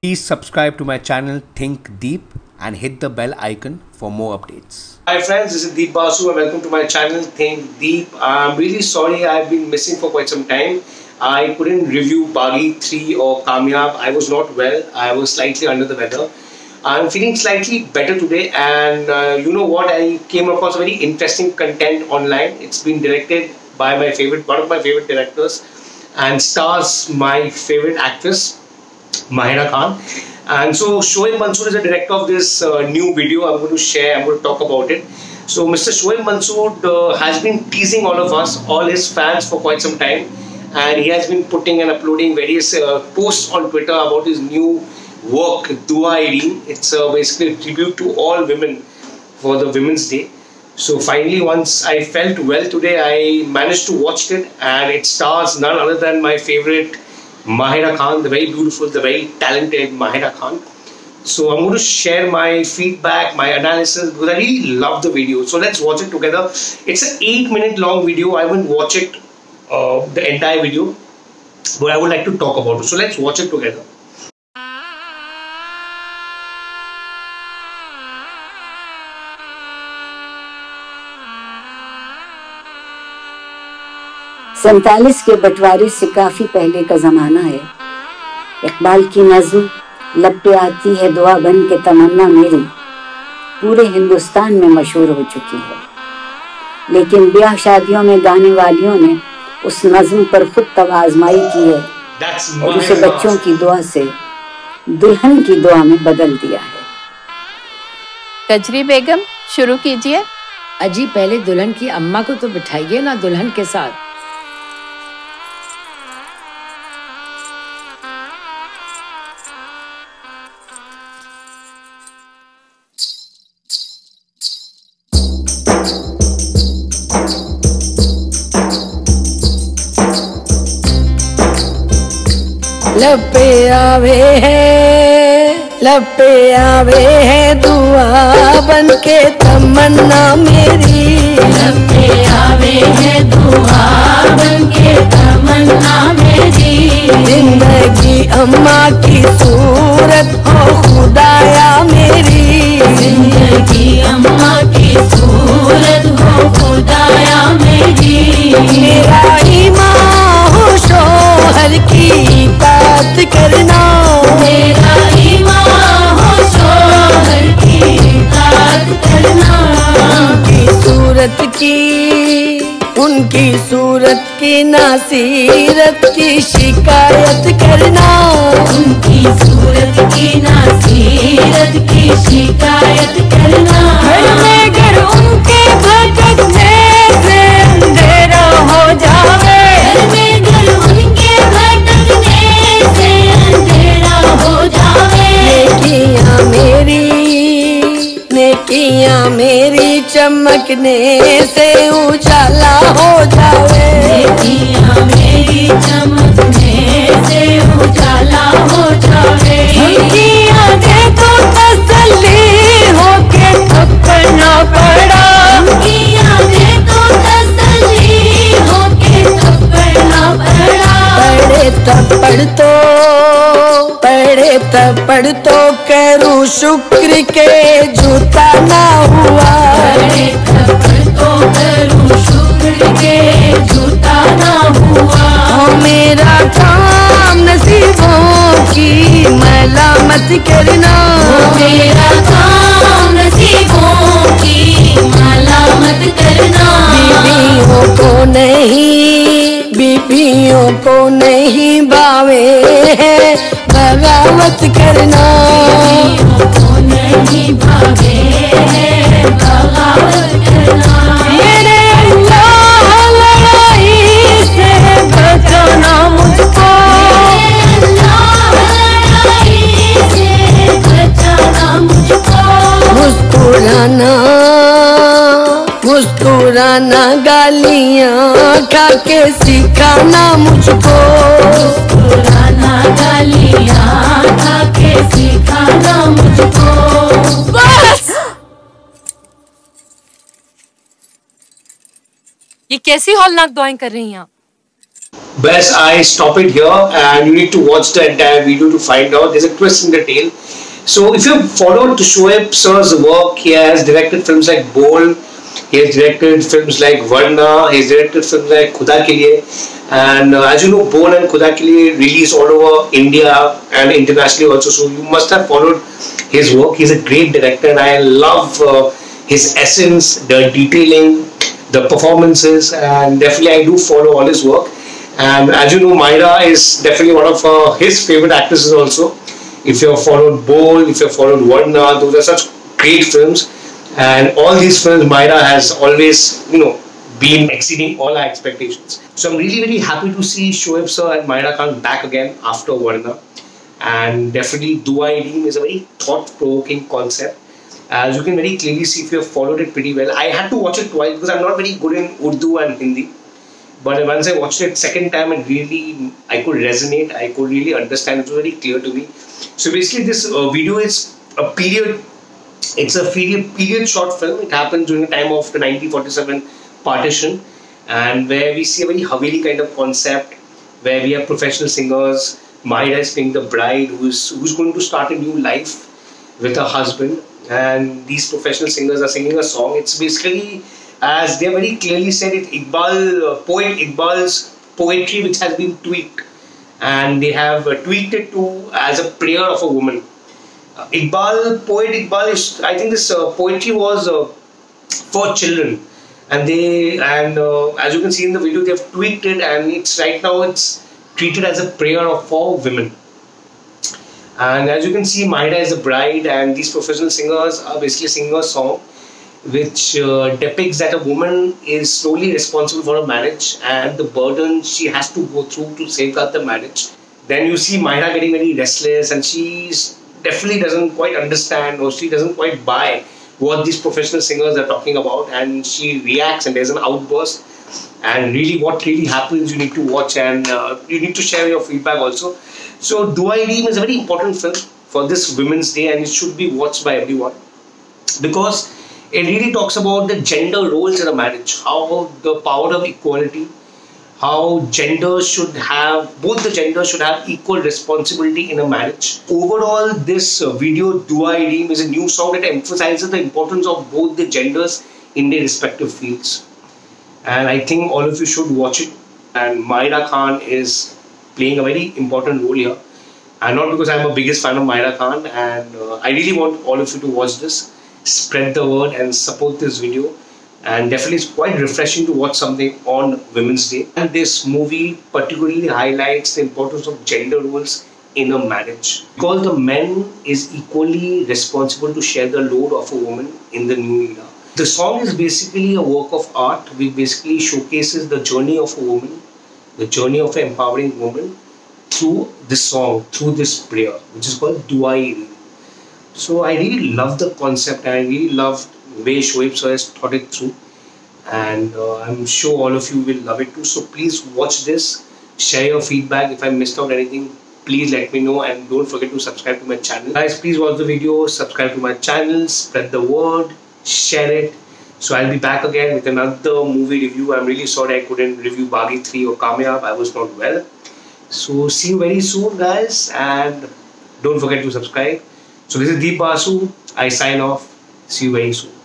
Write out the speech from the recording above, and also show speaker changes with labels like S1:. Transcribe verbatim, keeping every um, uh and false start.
S1: Please subscribe to my channel Think Deep and hit the bell icon for more updates.
S2: Hi friends, this is Deep Basu and welcome to my channel Think Deep. I'm really sorry I've been missing for quite some time. I couldn't review Baghi three or Kamyab. I was not well. I was slightly under the weather. I'm feeling slightly better today, and uh, you know what? I came across very interesting content online. It's been directed by my favorite, one of my favorite directors, and stars my favorite actress, Mahira Khan. And so Shoaib Mansoor is the director of this uh, new video. I'm going to share, I'm going to talk about it. So Mister Shoaib Mansoor uh, has been teasing all of us, all his fans, for quite some time. And he has been putting and uploading various uh, posts on Twitter about his new work, Dua-e-Reem. It's uh, basically a tribute to all women for the Women's Day. So finally, once I felt well today, I managed to watch it, and it stars none other than my favorite Mahira Khan, the very beautiful, the very talented Mahira Khan. So I'm going to share my feedback, my analysis, because I really love the video. So let's watch it together. It's an eight minute long video. I won't watch it, uh, the entire video, but I would like to talk about it. So let's watch it together.
S3: सैतालीस के बंटवारे से काफी पहले का जमाना है। इकबाल की नज़्म लब पे आती है दुआ बन के तमन्ना मेरी पूरे हिंदुस्तान में मशहूर हो चुकी है, लेकिन ब्याह शादियों में गाने वालियों ने उस नज़्म पर खुद तवाज़माई की है और उसे बच्चों की दुआ से दुल्हन की दुआ में बदल दिया है।
S4: कजरी बेगम, शुरू कीजिए।
S5: अजी, पहले दुल्हन की अम्मा को तो बिठाइए ना दुल्हन के साथ।
S6: लब पे आवे है, लब पे आवे है दुआ बन के तमन्ना मेरी।
S7: लब पे आवे है दुआ बन के तमन्ना मेरी।
S6: जिंदगी अम्मा की सूरत हो खुदाया मेरी।
S7: जिंदगी अम्मा की सूरत हो खुदाया मेरी।
S6: मेरा ईमान हो शोहर की बात करना।
S7: मेरा ईमान हो शोहर की बात करना।
S6: उनकी सूरत की, उनकी सूरत की नासीरत की शिकायत करना।
S7: उनकी सूरत की नासीरत की शिकायत करना।
S6: घर में घर उनके भटकने से अंधेरा हो जावे।
S7: घर में घर उनके भटकने से अंधेरा हो जावे।
S6: नेकियां मेरी, नेकियां मेरी चमकने से उजाला हो जावे।
S7: नेकियां मेरी चमकने से उजाला हो जावे।
S6: धमकियां दे तो तसल्ली होके थकना पड़ा।
S7: धमकियां दे तो तसल्ली होके थकना पड़ा।
S6: पढ़े थप्पड़ तो, पढ़े थप्पड़ तो करूं शुक्र के जूता ना हुआ।
S7: पढ़े थप्पड़ तो करूं शुक्र के जूता ना हुआ।
S6: ओ मेरा काम नसीबों की मलामत करना।
S7: ओ मेरा काम नसीबों की मलामत करना।
S6: बीबियों को नहीं, बीबियों को नहीं भावे है बगावत करना।
S7: बीबियों को नहीं भावे है बगावत करना।
S6: मेरे अल्लाह लड़ाई से बचाना मुझको।
S7: मेरे अल्लाह लड़ाई से बचाना मुझको।
S6: मुस्कुराना, मुस्कुराना गालियाँ खा के सिखाना मुझको।
S7: मुस्कुराना गालियाँ खा के सिखाना मुझको।
S6: बस
S4: ये कैसी हौलनाक दुआएं कर रही हैं आप?
S2: best I stop it here, and you need to watch the entire video to find out. There's a twist in the tale. So if you've followed Shoaib sir's work, he has directed films like Bowl, he has directed films like Varna, he has directed films like Khuda Ke Liye, and uh, as you know, Bowl and Khuda Ke Liye release all over India and internationally also, so you must have followed his work. He's a great director, and I love uh, his essence, the detailing, the performances, and definitely I do follow all his work. And as you know, Mahira is definitely one of uh, his favorite actresses also. If you have followed Bowl, if you have followed Varna, those are such great films. And all these films, Mahira has always, you know, been exceeding all our expectations. So I'm really, really happy to see Shoaib sir and Mahira Khan back again after Varna. And definitely Dua-e-Reem is a very thought-provoking concept. As you can very clearly see if you have followed it pretty well. I had to watch it twice because I'm not very good in Urdu and Hindi. But once I watched it second time, it really, I could resonate, I could really understand, it was very clear to me. So basically this uh, video is a period, it's a period, period short film. It happens during the time of the nineteen forty-seven partition, and where we see a very Haveli kind of concept, where we have professional singers. Mahira is playing the bride who's, who's going to start a new life with her husband, and these professional singers are singing a song. It's basically, as they very clearly said, it Iqbal, uh, poet Iqbal's poetry which has been tweaked, and they have uh, tweaked it to as a prayer of a woman. Uh, Iqbal, poet Iqbal is, I think this uh, poetry was uh, for children, and they and uh, as you can see in the video, they have tweaked it, and it's right now it's treated as a prayer of for women. And as you can see, Mahira is a bride, and these professional singers are basically singing a song which uh, depicts that a woman is solely responsible for a marriage and the burden she has to go through to safeguard the marriage. Then you see Mahira getting very restless, and she definitely doesn't quite understand, or she doesn't quite buy what these professional singers are talking about, and she reacts and there's an outburst. And really what really happens, you need to watch, and uh, you need to share your feedback also. So Dua-e-Reem is a very important film for this Women's Day, and it should be watched by everyone, because it really talks about the gender roles in a marriage, how the power of equality, how genders should have, both the genders should have equal responsibility in a marriage. Overall, this uh, video, Dua-e-Reem, is a new song that emphasizes the importance of both the genders in their respective fields. And I think all of you should watch it. And Mahira Khan is playing a very important role here. And not because I'm a biggest fan of Mahira Khan, and uh, I really want all of you to watch this, spread the word and support this video. And definitely it's quite refreshing to watch something on Women's Day. And this movie particularly highlights the importance of gender roles in a marriage, because the man is equally responsible to share the load of a woman in the new era. The song is basically a work of art which basically showcases the journey of a woman, the journey of an empowering woman through this song, through this prayer, which is called Dua-e-Reem. So I really love the concept, and I really love the way Shoaib sir has thought it through, and uh, I'm sure all of you will love it too. So please watch this, share your feedback. If I missed out anything, please let me know, and don't forget to subscribe to my channel. Guys, please watch the video, subscribe to my channel, spread the word, share it. So I'll be back again with another movie review. I'm really sorry I couldn't review Baghi three or Kamyab. I was not well. So see you very soon, guys, and don't forget to subscribe. So this is Basu. I sign off. See you very soon.